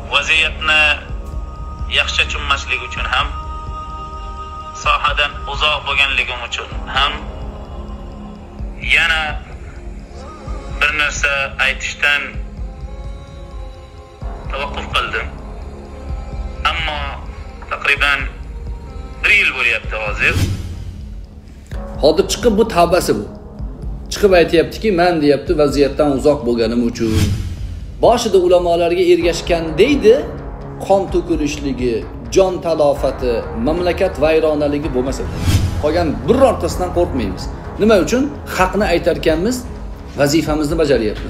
vaziyatni yaxshi tushunmaslik uchun ham, sohadan uzoq bo'lganligim uchun ham yana bir narsa aytishdan tavaqquf qildim. Ammo taqriban 1 yil bo'lyapti hozir. Hozir chiqib bu tavbasi bu. Chiqib aytayaptiki, men deyapti vaziyatdan uzoq bo'lganim uchun. Boshida ulamolarga ergashgan deydi, qon to'kilishligi, jon talofati, mamlakat vayronaligi bo'lmasa, qolgan birortasidan qo'rqmaymiz. Nima uchun? Haqni aytar ekanmiz, vazifamizni bajaryapmiz.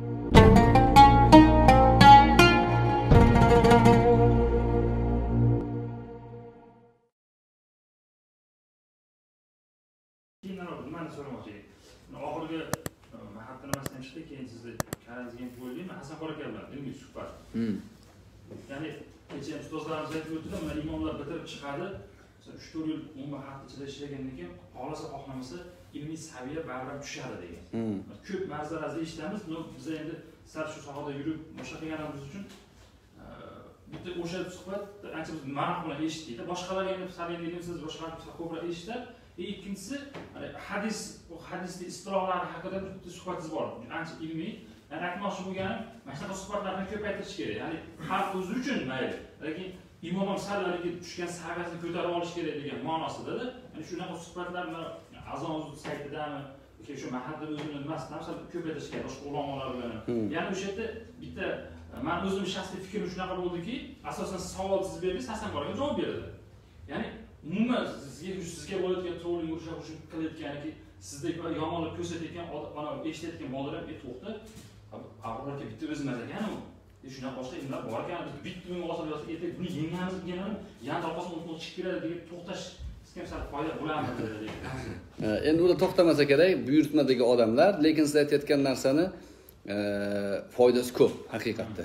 Oxirgi mahatda nimasini aytishdi, keyin sizni karantinga qo'yilgan Hasan qora kelmadi, ilmiy suhbat. Ya'ni kecha ustozlarimiz aytib o'tdilar, mana imomlar bitirib chiqadi, 3-4 yil umuman mahat ichida ishlagandan keyin xohlasa xohlamasa ilmiy saviya baribir tushadi degan. Ko'p manzarada eshitamiz, biz endi sal shu sohada yurib o'sha qilganimiz uchun bitta o'sha suhbat ancha biz ma'no bilan eshitdik. Boshqalar endi sal endi siz boshqalar ko'proq eshitadi. İkincisi, hadisli istilohlari haqida bitta suhbatingiz bor. Ancha ilmiy. Yani aytmoqchi bo'lganim, mana shunaqa suhbatlarni ko'paytirish kerak. Ya'ni xalq o'zi uchun mayli, lekin imom ham sallariga tushgan saviyasini ko'tarib olish kerak degan ma'nosida-da. Ya'ni shunaqa suhbatlarni azon saytidami, shu mahalla o'zini emasdan ham ko'paytirish kerak boshqa ulamolar bilan. Ya'ni o'sha yerda bitta men o'zim shaxsiy fikrim shunaqa bo'ldiki, asosan savol siz berdingiz, Hasan qoraga javob beradi. Ya'ni umuman sizga bo'layotgan trolling urushib qilayotganiki, sizdek yomonlik ko'rsatayotgan mana eshitayotgan bolalar ham to'xta. Avvalga bitta o'zimiz ekan u. Shunaqa boshqa ilmlar bor ekan, bitta o'yin olsa ertaga buni yengamiz deganlar, yana orqasidan unutib chiqib keladi deb to'xtash sizga ham foyda bo'ladimi degan. Endi ular to'xtamasa kerak, buyurtmadagi odamlar, lekin siz aytayotgan narsani foydasi ko'p haqiqatda.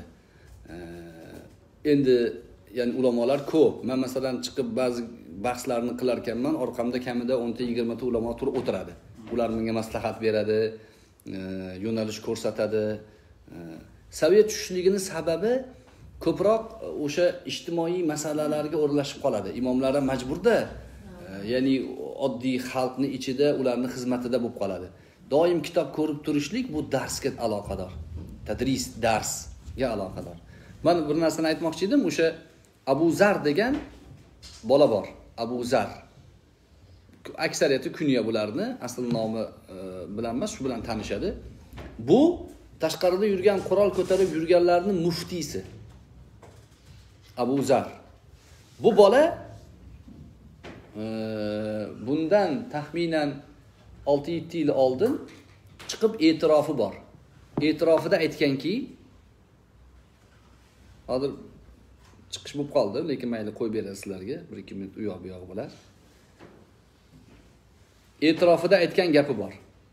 Endi ya'ni ulamolar ko'p. Men masalan chiqib ba'zi bahslarni qilar ekanman, orqamda kamida 10-20 ta ulamo turib o'tiradi. Ular menga maslahat beradi, yo'nalish ko'rsatadi. Saviya tushishligining sababi ko'proq o'sha ijtimoiy masalalarga o'ralashib qoladi. Imomlar ham majburda, ya'ni oddiy xalqning ichida ularning xizmatida bo'lib qoladi. Doim kitob ko'rib turishlik bu darsga aloqador. Tadris, darsga aloqador. Men bir narsani aytmoqchi edim, o'sha Abu Zar degan bola bor. Abu Zar. Aksariyati kunya bularni, asl nomi bilan emas, shu bilan tanishadi. Bu tashqarida yurgan, qurol ko'tarib yurganlarning muftiysi. Abu Zar. Bu bola bundan taxminan 6-7 yil oldin chiqib e'tirofi bor. E'tirofida aytganki, hozir chiqish bo'lib qoldi, lekin mayli qo'yib berasiz sizlarga, 1-2 minut u yoq bu yoq bo'lar. E'tirofida aytgan gapi bor.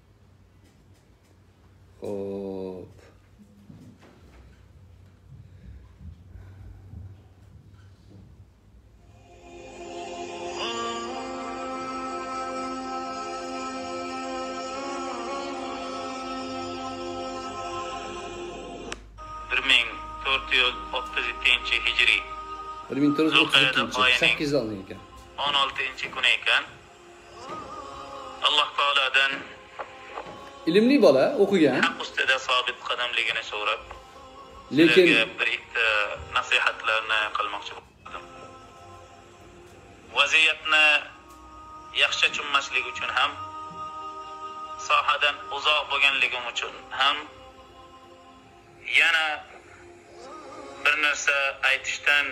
Xo'p. hijriy 1438 oldin ekan. 16-kun ekan. Alloh taoladan ilmli bola, o'qigan. Haq ustida sobit qadamligini so'rab, lekin bir ikkita nasihatlarni qilmoqchi bo'ldim. Vaziyatni yaxshi tushunmaslik uchun ham, sohadan uzoq bo'lganligim uchun ham yana bir narsa aytishdan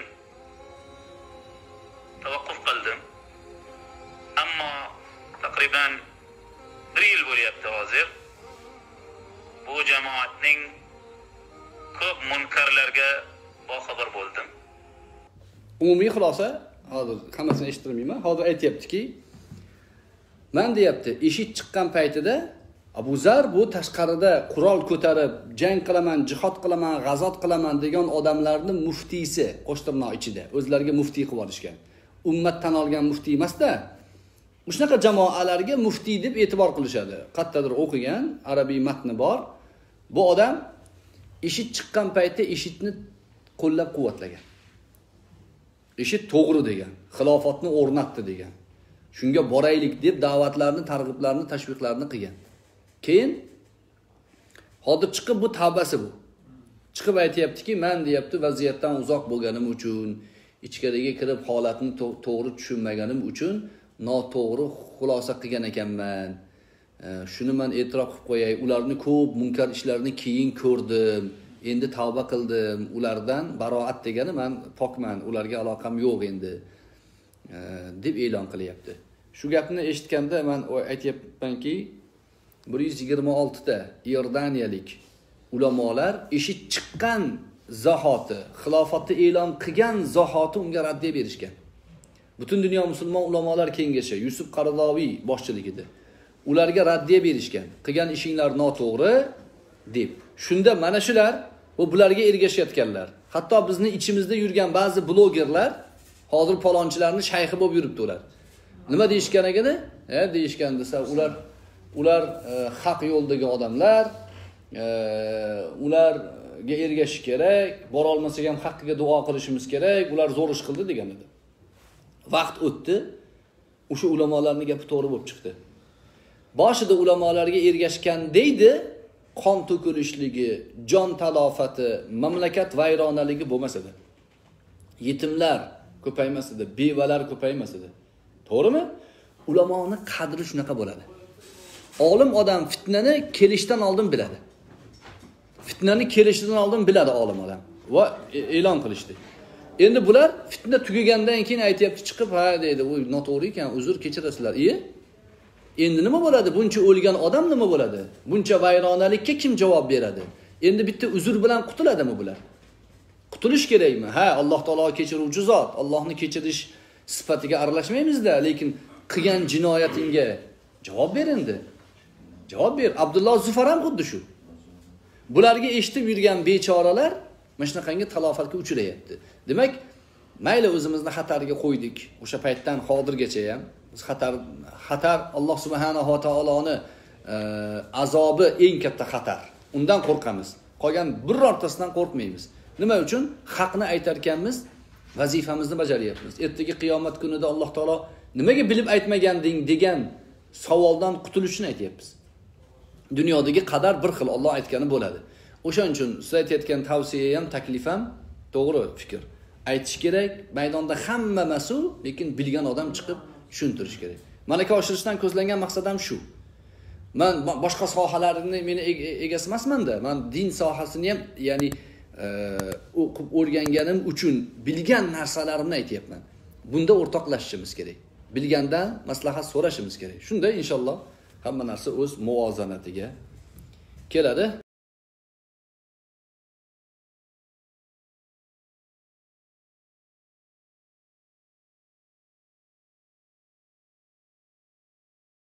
tavaqquf qildim. Ammo taqriban 1 yil bo'lyapti hozir. Bu jamoatning ko'p munkarlarga boxabar bo'ldim. Umumiy xulosa, hozir hammasini eshittirmayman. Hozir aytayaptiki, men deyapti, eshit chiqqan paytida Abu Zar bu tashqarida qurol ko'tarib, jang qilaman, jihad qilaman, g'azot qilaman degan odamlarning muftiysi, qo'shtirnoq ichida o'zlariga muftiy qilib olishgan. Ummatdan olgan muftiy emas-da. Shunaqa jamoalarga muftiy deb e'tibor qilishadi. Qayerdadir o'qigan, arabiy matni bor. Bu odam eshit chiqqan paytda eshitni qo'llab-quvvatlagan. Ishi to'g'ri degan, xilofatni o'rnatdi degan. Shunga boraylik deb da'vatlarni, targ'iblarni, tashviqlarni qilgan. Keyin hozir chiqib bu tavbasi bu. Chiqib aytayaptiki, men deyapti, vaziyatdan uzoq bo'lganim uchun, ichkariga kirib holatni to'g'ri tushunmaganim uchun noto'g'ri xulosa qilgan ekanman. Shuni men e'tirof qilib qo'yay. Ularni ko'p munkar ishlarni keyin ko'rdim. Endi tavba qildim. Ulardan baroat degani men pokman, ularga aloqam yo'q endi. Deb e'lon qilyapti. Shu gapni eshitganda men aytayapmanki, 126 ta Iordaniyalik ulamolar ishi chiqqan zahoti, xilofatni e'lon qilgan zahoti unga raddiya berishgan. Butun dunyo musulmon ulamolar kengashi Yusuf Qaradaviy boshchiligida ularga raddiya berishgan. Qilgan ishinglar noto'g'ri deb. Shunda mana shular bularga ergashayotganlar. Hatto bizni ichimizda yurgan ba'zi blogerlar hozir palonchilarni shayxi bo'lib yuribdi ular. Nima deyishgan ekani? Deyishgan desa, ular haq yo'ldagi odamlar, ularga ergashish kerak, bora olmasak ham haqqiga duo qilishimiz kerak, ular zo'r ish qildi degan edi. Vaqt o'tdi, o'sha ulamolarning gapi to'g'ri bo'lib chiqdi. Boshida ulamolarga ergashgan deydi, qon to'kilishligi, jon talofati, mamlakat vayronaligi bo'lmasa-da, yetimlar ko'paymasida, bevalar ko'paymasida. To'g'rimi? Ulamoning qadri shunaqa bo'ladi. Olim odam fitnani kelishdan oldin biladi. Fitnani kelishidan oldin biladi olim odam va e'lon qilishdi. Endi bular fitna tugagandan keyin aytayapti, chiqib, ha deydi, u noto'g'ri ekan, uzr kechirasizlar. Endi nima bo'ladi? Buncha o'lgan odam nima bo'ladi? Buncha vayronalikka kim javob beradi? Endi bitta uzr bilan qutuladimi bular? Qutulish kerakmi? Ha, Alloh taolo kechiruvchi zot. Allohni kechirish sifatiga aralashmaymiz-da, lekin qilgan jinoyatingga javob ber endi. Javob ber. Abdulloh Zufar ham xuddi shu. Bularga eshitib yurgan bechoralar mana shunaqangi talofatga uchrayapti. Demak, mayli o'zimizni xatarga qo'ydik. O'sha paytdan hozirgacha ham biz xatar Alloh subhanahu va taoloni azobi eng katta xatar. Undan qo'rqamiz. Qolgan birortasidan qo'rqmaymiz. Nima uchun? Haqni aytar ekanmiz, vazifamizni bajaryapmiz. Ertaga qiyomat kunida Alloh taolo nimaga bilib aytmaganding degan savoldan qutulishni aytyapmiz. Dunyodagi qadar bir xil, Alloh aytgani bo'ladi. O'shaning uchun siz aytayotgan tavsiya ham, taklif ham to'g'ri fikr. Aytish kerak, maydonda hamma mas'ul, lekin bilgan odam chiqib tushuntirish kerak. Malaka oshirishdan ko'zlangan maqsadim shu. Men boshqa sohalarni meni egasi emasman-da. Men din sohasini ham, ya'ni o'qib o'rganganim uchun bilgan narsalarimni aytayapman. Bunda o'rtoqlashishimiz kerak. Bilgandan maslahat so'rashimiz kerak. Shunda inshaalloh hamma narsa o'z muvozanatiga keladi.